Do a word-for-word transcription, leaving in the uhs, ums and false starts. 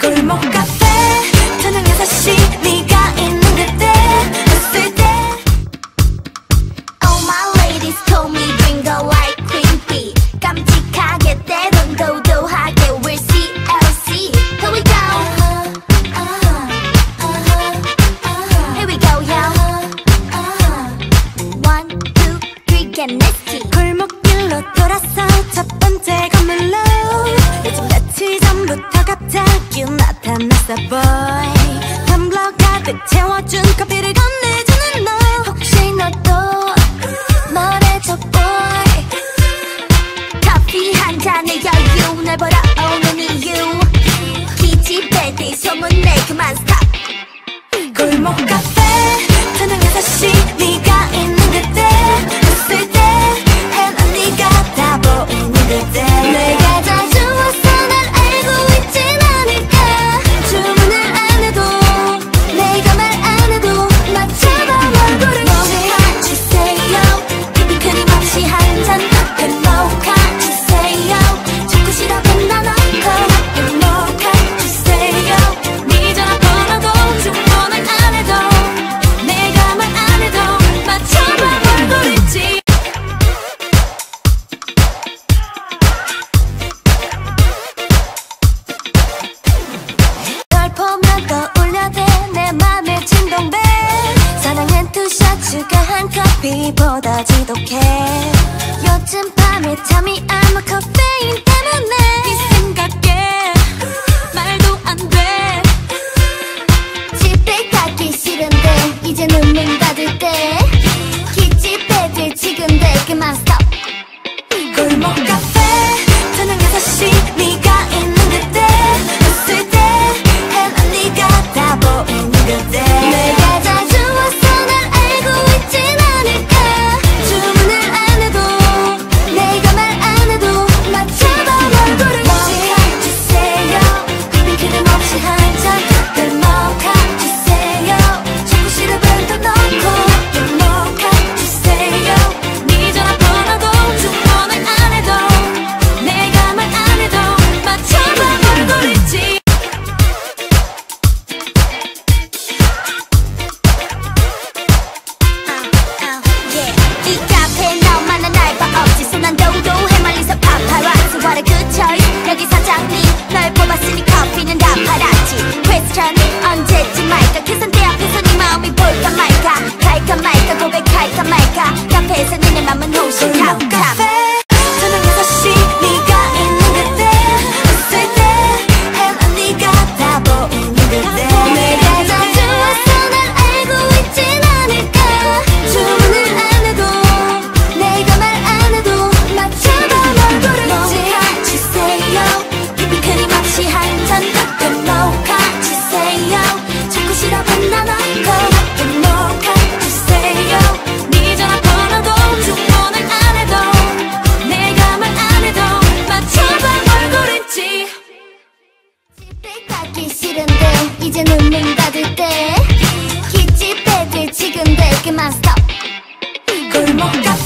골목 카페 저녁 여섯 시 네가 있는 그때 웃을 때 Oh my ladies call me gringo like Queen Bee. 깜찍하게 때론 도도하게 we're C L C. Here we go. uh-huh, uh-huh, uh-huh. Here we go yo. uh-huh. One, two, three, get nasty. 골목길로 돌아서 첫 번째 건물로 요즘 며칠 전부터 갑자기 나타났어 boy. 텀블러 가득 채워준 커피를 건네주는 너 혹시 너도 말해줘 boy. 커피 한 잔의 여유 날 보러 오는 이유 기집애들 소문내 그만 stop. 골목 카페 저녁 여섯 시 네가 있는 그때 웃을 때 해난 네가 다 보이는 그때 내가 다 좋아서 날 알고 있진 않을까. 주문을 안 해도 내가 말 안 해도 맞춰봐 얼굴을 모카 주세요. 입이 끊임없이 한잔 커피 모카 주세요. 자꾸 싫어하는 나 넣고 모카 주세요. 네 전화번호도 주문을 안 해도 내가 말 안 해도 맞춰봐 얼굴이지. 널 보면 떠올려대 내 맘의 진동배. 사랑은 투샷 추가한 커피보다 지독해. 요즘 밤에 잠이 안 와 카페인 때문에 네 생각에 말도 안 돼. 집에 가기 싫은데 이제는 문 닫을 때 기집애들 지금 돼 그만 stop. 골목 카페 저녁 여섯 시 네가 있는 그때 웃을 때 해난 네가 다 보이는 그때 내가 다 좋아서 날 알고 있진 않을까. 주문을 안 해도 내가 말 안 해도 맞춰봐 얼굴을 모카 주세요. 입이 끊임없이 한잔 늘 모카 주세요. 자꾸 시럽을 더 넣고 모카 주세요. 네 전화번호도 주문을 안 해도 내가 말 안 해도 맞춰봐 얼굴이지. 이 카페 너만은 날 봐 없지. 난 도도해 멀리서 파파라치. What a good choice. 여기 사장님 널 뽑았으니 커피는 다 팔았지. Question이 언제쯤 말까. 계산대 앞에서 네 마음이 볼까 말까. 갈까 말까 고백할까 말까. 카페에서 니네 맘은 호시 골목 탑탑. 카페 저녁 여섯 시 네가 있는 그때 웃을 때 해난 네가 다 보이는 그때 내가 다 좋아서 날 알고 있진 않을까. 주문을 안 해도 내가 말 안 해도 맞춰봐 얼굴을 모카 주세요. 입이 끊임없이 한잔 커피 모카 주세요. 자꾸 싫어하는 나 넣고 모카 주세요. 네 전화번호도 주문을 안 해도 내가 말 안 해도 맞춰봐 얼굴인지. 집에 가기 싫은데 이제는 문 닫을 때 기집애들 지금 돼 그만 stop. 골목 카페